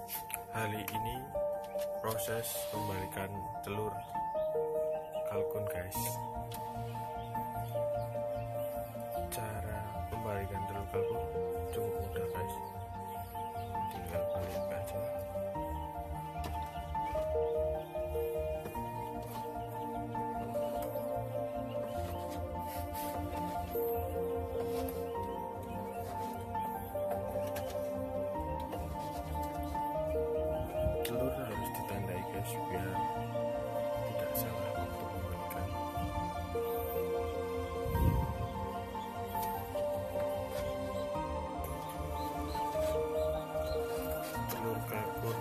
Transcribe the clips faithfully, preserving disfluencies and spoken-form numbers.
Kali ini proses membalikan telur kalkun, guys. Cara membalikan telur kalkun cukup mudah, guys. Tinggal balik aja. Telur harus ditandai, guys, biar tidak salah waktu membalikan. Telur kalkun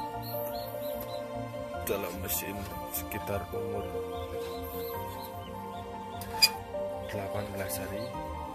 dalam mesin sekitar umur delapan belas hari